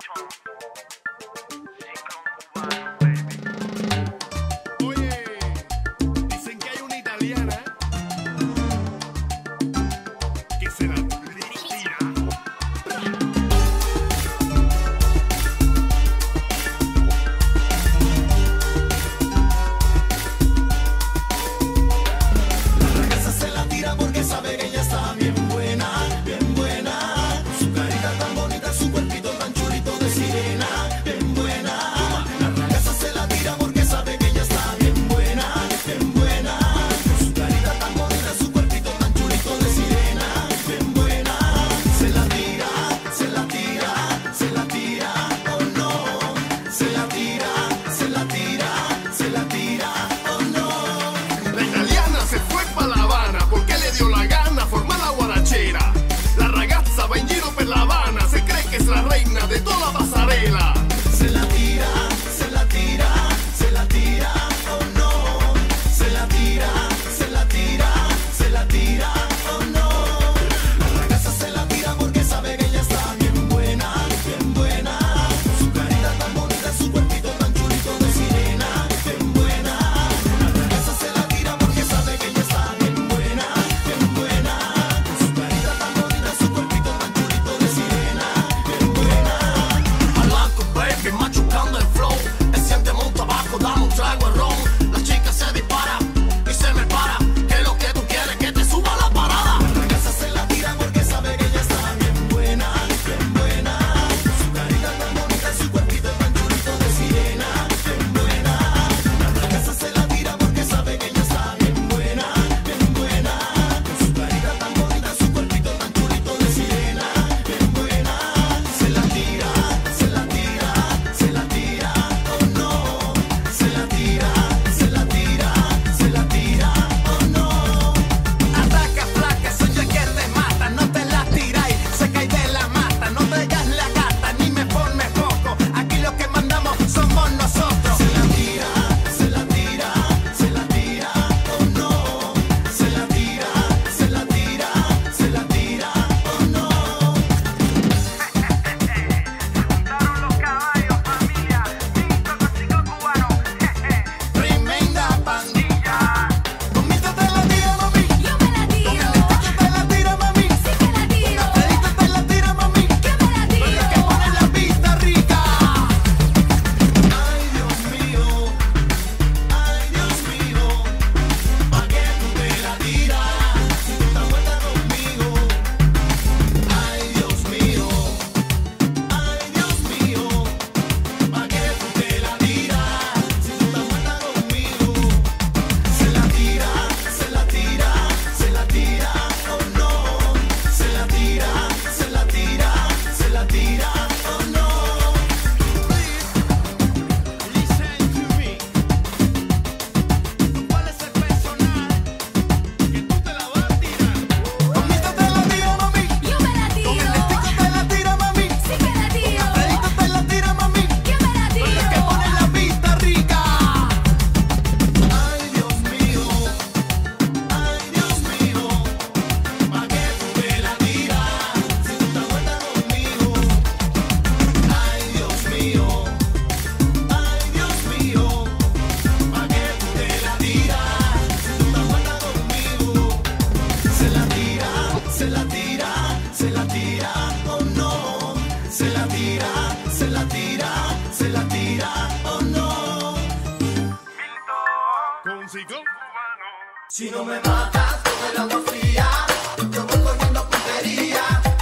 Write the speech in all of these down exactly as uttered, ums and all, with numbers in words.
Si no me matas con el agua fría, yo voy cogiendo puntería.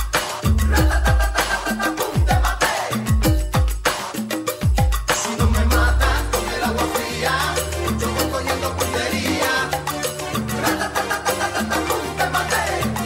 Ratatatatata, pum, te maté. Si no me matas con el agua fría, yo voy cogiendo puntería. Ratatatatata, pum, te maté.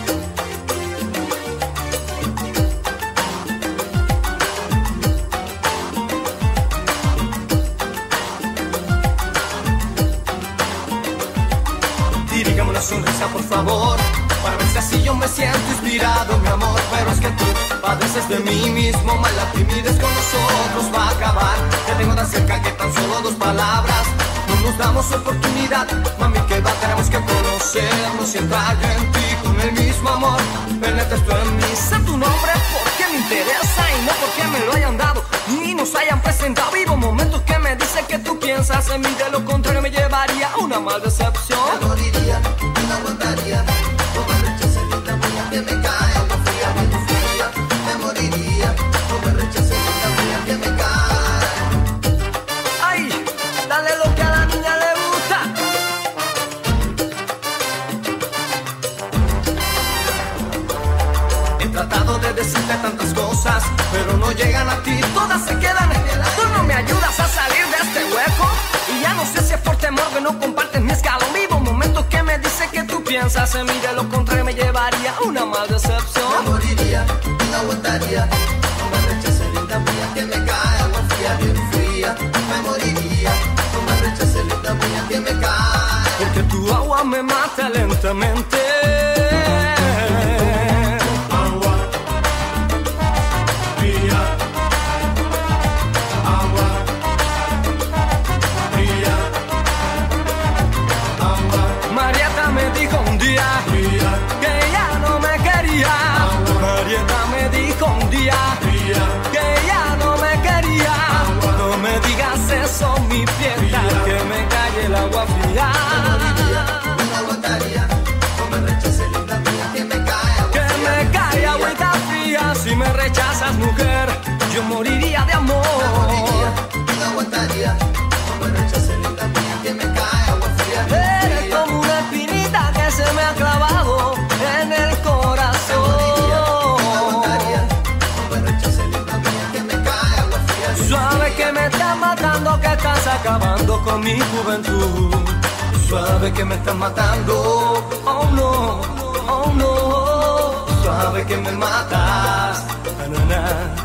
Dirígame una sonrisa, por favor, para ver si así yo me siento inspirado, mi amor. Pero es que tú padeces de mí mismo, mal la timidez con nosotros va a acabar. Te tengo tan cerca que tan solo dos palabras no nos damos oportunidad. Mami, que va, tenemos que conocernos y entrar yo en ti con el mismo amor. Penetras tú en mí, sé tu nombre porque me interesa y no porque me lo hayan dado. hayan presentado vivo momentos que me dicen que tú piensas en mí, de lo contrario me llevaría a una mal decepción. Me moriría, no aguantaría, no me rechaces linda mía, que me cae agua fría, bien fría. Me moriría, no me rechaces linda mía, que me cae. Ay, dale lo que a la niña le gusta. He tratado de decirte tantas cosas, pero no llegan a ti, todas se quedan en el aire. Tú no me ayudas a salir de este hueco, y ya no sé si es por temor que no compartes mi escalón. Vivo momentos que me dicen que tú piensas en mí, de lo contrario me llevaría a una mal decepción. Me moriría, no aguantaría, no me rechaces linda mía, que me cae agua fría, bien fría. Me moriría, no me rechaces linda mía, que me cae. Porque tu agua me mata lentamente. Marieta me dijo un día que ya no me quería. Marieta me dijo un día que ya no me quería. No me digas eso, mi fiesta, que me calle el agua fría. No aguantaría, no me rechaces linda mía, que me cae agua Que fría. me cae agüita fría. Si me rechazas, mujer, yo moriría de amor. Me moriría, no aguantaría, no me rechaces linda mía, que me cae agua fría, bien Eres fría. como una espinita que se me ha clavado en el corazón. Suave que me estás matando, que estás acabando con mi juventud. Suave que me estás matando, oh no, oh no. Suave que me matas, anana,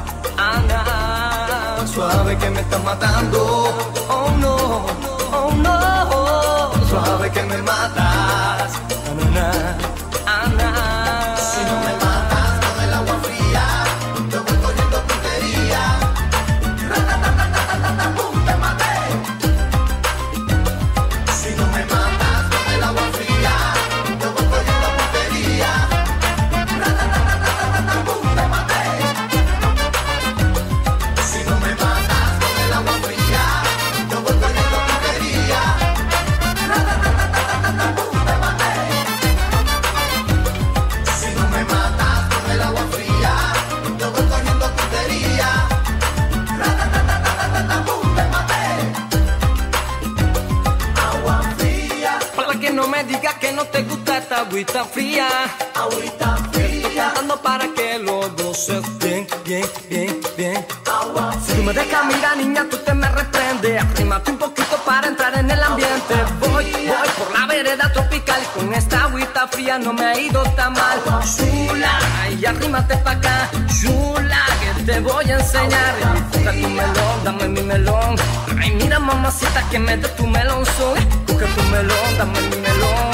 ana. Suave que me estás matando, oh no, oh no. Suave que me matas, anana, ana. Si no me matas con el agua fría, yo voy cogiendo puntería. Ratatatatata, pum, te maté. Si no me matas con el agua fría, yo voy cogiendo puntería. Ratatatatata, pum, te maté. Si no me matas con el agua fría, yo voy cogiendo puntería. Ratatatatata, pum, te maté. Si no me matas con el agua fría, yo voy cogiendo puntería. Ratatatatata, pum, te maté. Agua fría, Para que no me digas que no te gusta esta agüita fría. agüita fría, Cantando para que lo goces bien, bien, bien, bien. agua Si tú me dejas mirar, niña, tú te me reprendes. Arrímate un poquito para entrar en el ambiente. Voy, voy por la vereda tropical. Con esta agüita fría no me ha ido tan mal. Chula, y arrímate pa' acá. Chula, que te voy a enseñar. Coge tu melón, dame mi melón. Ay, mira, mamacita, que me des tu melón. Coge tu melón, dame mi melón.